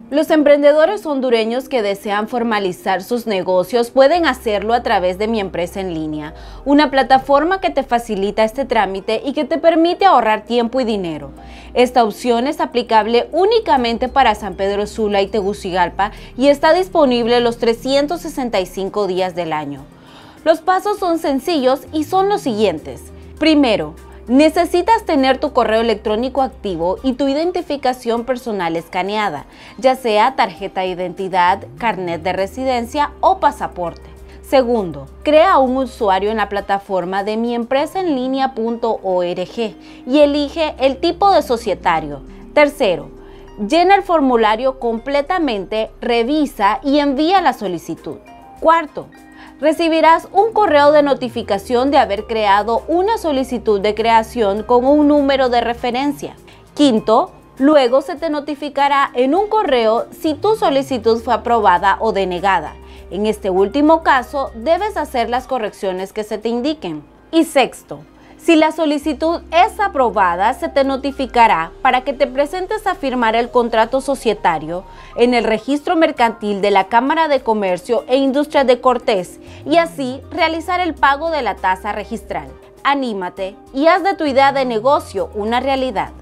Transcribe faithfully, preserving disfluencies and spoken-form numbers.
Los emprendedores hondureños que desean formalizar sus negocios pueden hacerlo a través de Mi Empresa en Línea, una plataforma que te facilita este trámite y que te permite ahorrar tiempo y dinero. Esta opción es aplicable únicamente para San Pedro Sula y Tegucigalpa y está disponible los trescientos sesenta y cinco días del año. Los pasos son sencillos y son los siguientes. Primero, necesitas tener tu correo electrónico activo y tu identificación personal escaneada, ya sea tarjeta de identidad, carnet de residencia o pasaporte. Segundo, crea un usuario en la plataforma de mi empresa en línea punto org y elige el tipo de societario. Tercero, llena el formulario completamente, revisa y envía la solicitud. Cuarto, recibirás un correo de notificación de haber creado una solicitud de creación con un número de referencia. Quinto, luego se te notificará en un correo si tu solicitud fue aprobada o denegada. En este último caso, debes hacer las correcciones que se te indiquen. Y sexto, si la solicitud es aprobada, se te notificará para que te presentes a firmar el contrato societario en el registro mercantil de la Cámara de Comercio e Industria de Cortés y así realizar el pago de la tasa registral. Anímate y haz de tu idea de negocio una realidad.